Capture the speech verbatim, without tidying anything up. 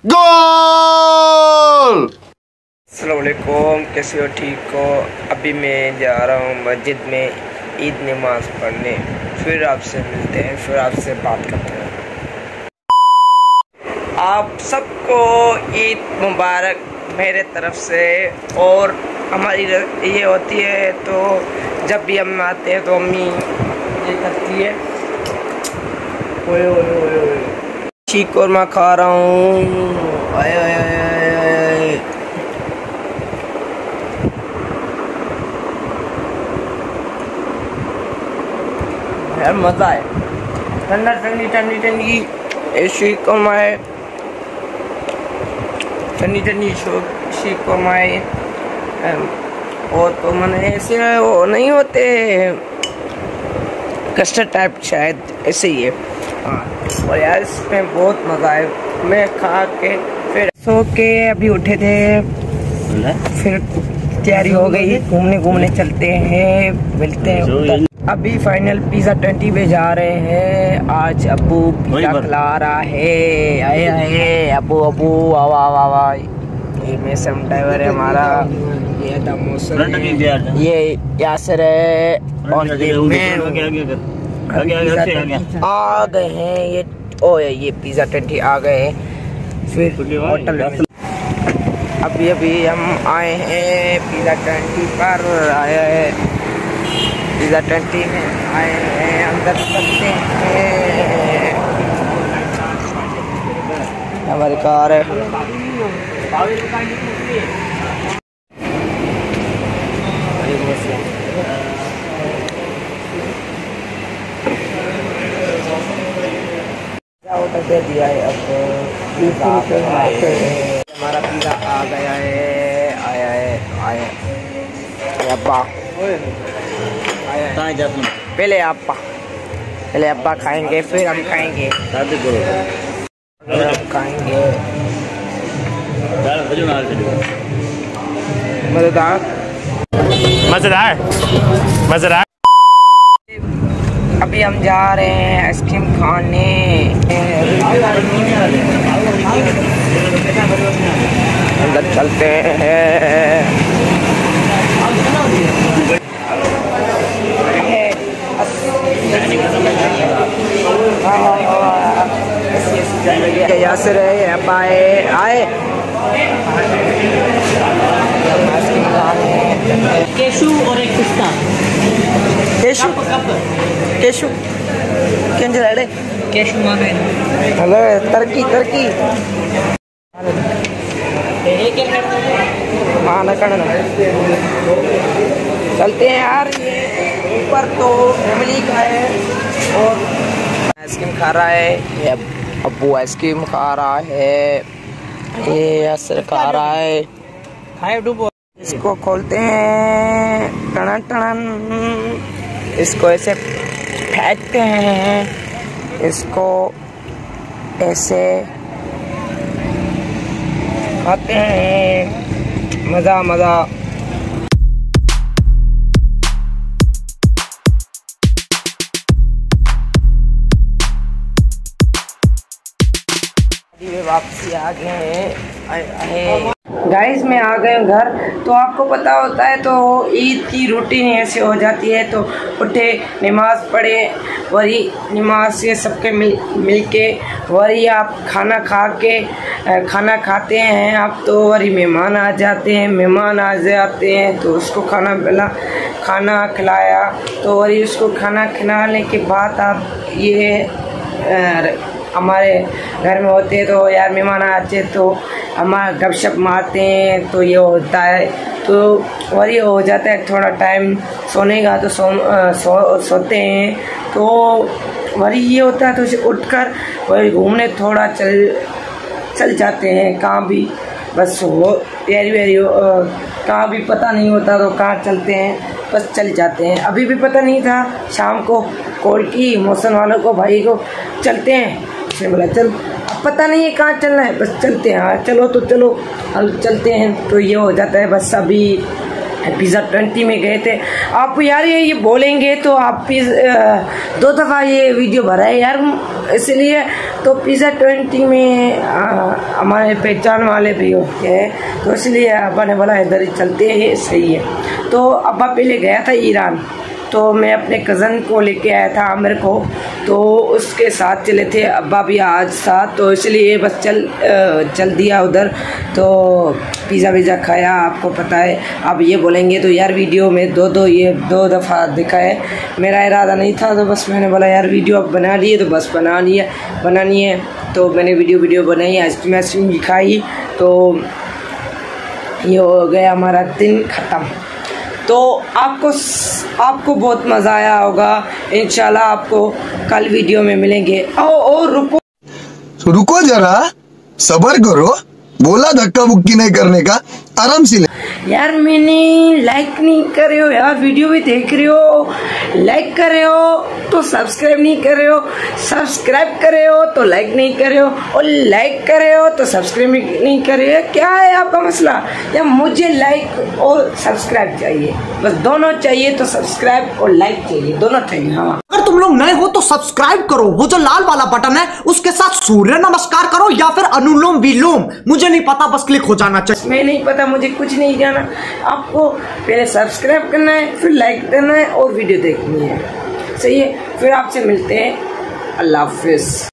गोल। अस्सलाम वालेकुम, कैसे हो? ठीक हो? अभी मैं जा रहा हूँ मस्जिद में ईद नमाज पढ़ने। फिर आपसे मिलते हैं, फिर आपसे बात करते हैं। आप सबको ईद मुबारक मेरे तरफ से। और हमारी ये होती है तो जब भी हम आते हैं तो अम्मी ये करती है। ओए ओए ओए ओए शीख कोरमा खा रहा हूँ। आए आए आए आए यार मजा है। ठंडा ठंडी ठंडी ठंडी शीख कोरमा है। ठंडी ठंडी शीख कोरमा है। और तो मैंने ऐसे वो नहीं होते कस्टर्ड टाइप, शायद ऐसे ही है। हाँ, और यार इसमें बहुत मज़ा है। मैं खा के फिर सो के अभी उठे थे, फिर तैयारी हो गई, घूमने घूमने चलते हैं, मिलते हैं उधर। अभी फाइनल पिज़्ज़ा ट्वेंटी पे जा रहे हैं। आज अबू पिज़्ज़ा खिला रहा है। आए आए अबू अबू आवा आवा आवा। ये मैसम ड्राइवर है हमारा, ये मौसम है, ये यासर है, और ये मैं आ गए हैं। ये ओ ये पिज़्ज़ा ट्वेंटी आ गए हैं। फिर होटल में अभी अभी हम आए हैं पिज़्ज़ा ट्वेंटी पर। आए हैं पिज़्ज़ा ट्वेंटी में आए हैं, अंदर चलते हैं। हमारी कार है। ऑर्डर दे दिया है। अब हमारा पिज़्ज़ा आ गया है। आया है आया अब्बा, पहले अब्बा पहले अब्बा खाएंगे, फिर हम खाएंगे, फिर हम खाएंगे। मज़ेदार मज़ेदार मज़ेदार। अभी हम जा रहे हैं आइसक्रीम खाने। अंदर चलते हैं। यासर है, अब्बा आए केशु और एक पिस्ता। केशु केशु केंज रेडे केशु मांगे। हेलो तरकी तरकी एक एक हाँ न करना। चलते हैं यार। ये ऊपर तो फैमिली का है और आइसक्रीम खा रहा है। ये अब्बू आइसक्रीम खा रहा है। ये असर खा रहा है। खाए डूबो। इसको खोलते हैं, टन टन, इसको ऐसे फेंकते हैं, इसको ऐसे खाते हैं। मज़ा मज़ा। वापसी आ गए हैं। गाइस मैं आ गए घर। तो आपको पता होता है तो ईद की रूटीन ऐसे हो जाती है। तो उठे, नमाज पढ़े, वही नमाज से सबके मिल मिल के वही आप खाना खा के खाना खाते हैं आप। तो वही मेहमान आ जाते हैं, मेहमान आ जाते हैं तो उसको खाना मिला, खाना खिलाया। तो वही उसको खाना खिलाने के बाद आप ये हमारे घर में होते हैं तो यार मेहमान आते तो हमारा गपशप मारते हैं। तो ये होता है तो वही हो जाता है। थोड़ा टाइम सोने का तो सो, सो सोते हैं। तो वही ये होता है तो उसे उठकर वही घूमने थोड़ा चल चल जाते हैं कहाँ भी। बस वो यारी वेरी कहाँ भी पता नहीं होता तो कहाँ चलते हैं, बस चल जाते हैं। अभी भी पता नहीं था, शाम को कॉल की मौसम वालों को, भाई को चलते हैं। उसने बोला चल, अब पता नहीं है कहाँ चलना है, बस चलते हैं। हाँ चलो तो चलो, अब चलते हैं। तो ये हो जाता है। बस अभी पिज़्ज़ा ट्वेंटी में गए थे। आप यार ये ये बोलेंगे तो आप दो दफ़ा ये वीडियो भरा है यार, इसलिए तो पिज़्ज़ा ट्वेंटी में हमारे पहचान वाले भी होते हैं, तो इसलिए अब्बा ने बोला इधर ही चलते हैं, सही है। तो अब्बा पहले गया था ईरान, तो मैं अपने कज़न को लेके आया था आमिर को, तो उसके साथ चले थे, अब्बा भी आज साथ, तो इसलिए बस चल चल दिया उधर। तो पिज़्ज़ा विज़्ज़ा खाया, आपको पता है। अब ये बोलेंगे तो यार वीडियो में दो दो ये दो दफ़ा दिखा है, मेरा इरादा नहीं था, तो बस मैंने बोला यार वीडियो अब बना लिए तो बस बना लिया बनानी है, तो मैंने वीडियो वीडियो बनाई, आइसक्रीम आइसक्रीम भी खाई, तो ये हो गया हमारा दिन ख़त्म। तो आपको आपको बहुत मज़ा आया होगा, इंशाल्लाह आपको कल वीडियो में मिलेंगे। ओ ओ रुको रुको जरा, सब्र करो, बोला धक्का मुक्की नहीं करने का, आराम से। यार मैंने लाइक नहीं कर रहे हो यार, वीडियो भी देख रहे हो, लाइक कर रहे हो तो सब्सक्राइब नहीं कर रहे हो, सब्सक्राइब कर रहे हो तो लाइक नहीं कर रहे हो, और लाइक कर रहे हो तो सब्सक्राइब नहीं कर रहे हो। क्या है आपका मसला? या मुझे लाइक और सब्सक्राइब चाहिए, बस दोनों चाहिए, तो सब्सक्राइब और लाइक चाहिए, दोनों चाहिए। हाँ, अगर तुम लोग नए हो तो सब्सक्राइब करो, वो जो लाल वाला बटन है उसके साथ सूर्य नमस्कार करो या फिर अनुलोम विलोम, मुझे नहीं पता, बस क्लिक हो जाना चाहिए। मैं नहीं पता, मुझे कुछ नहीं जाना। आपको पहले सब्सक्राइब करना है, फिर लाइक करना है और वीडियो देखनी है, सही है। फिर आपसे मिलते हैं, अल्लाह हाफिज।